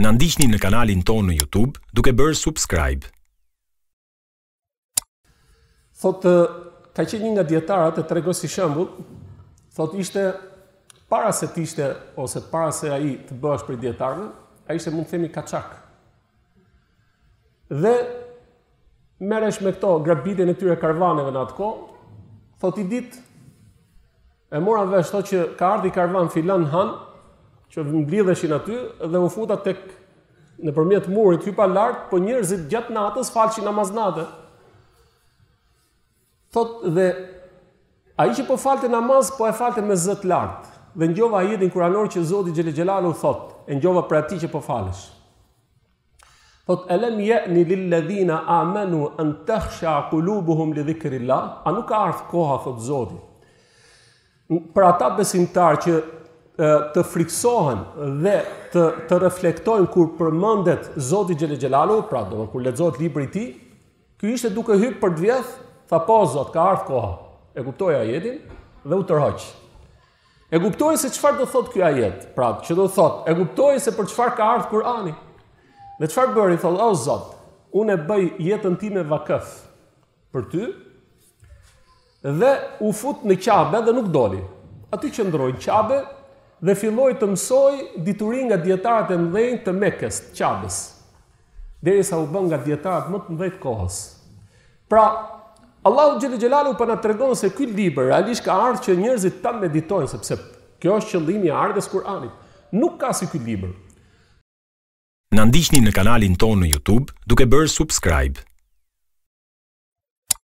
Na ndiqni në kanalin tonë në YouTube duke bërë subscribe. Thotë, ka qenë një nga dietarët e tregoj si shembull, thotë ishte para se të ishte ose para se ai të bëhesh për dietarëve, ai ishte mund të themi kaçak. Dhe merresh me këto grabitjen e tyre karvaneve në atë kohë, thotë i ditë e mora vesh thotë që ka ardhi karvan filan han që mblidheshin aty dhe u futa tek nëpërmjet murit hypa lart, po njerëzit gjatë natës falshin namaznate. Thot dhe ai që po falte namaz, po e falte me zë të lartë. Dhe ngjova ajetin kuranor që Zoti xhelel xhelalu thot, e ngjova për atij që po falesh. Thot alam ya'ni lil ladhina amanu an takhsha qulubuhum li dhikrillah, a nuk ka ardhur koha thot Zoti për ata besimtar që të friksohen dhe të reflektojnë kur përmendet Zoti xhelel xhelalu, pra do kur lexohet libri i tij, ky ishte duke hyrë për të vjedh. Tha po Zot, ka ardhur koha. E kuptoi ajetin dhe u tërhoq. E kuptoi se çfarë do thotë ky ajet. Pra, që do thotë, e kuptoi se për çfarë ka ardhur Kurani. Dhe çfarë bëri? Thotë, o Zot, unë e bëj jetën time vakëf për ty. Dhe u fut në Qabe dhe nuk doli. Aty qëndroi në Qabe dhe filloi të mësoj dituri nga dietarët e mëdhenj të Mekës, të Qabes. Derisa u bën nga dietarët më të mëdhenj të kohës. Pra, Allahu xhelel xhelalu po na tregon se ky libër realisht ka ardhur që njerëzit ta meditojnë, sepse kjo është qëllimi i ardhes Kur'anit. Nuk ka si ky libër. Na ndiqni në kanalin tonë në YouTube duke bërë subscribe.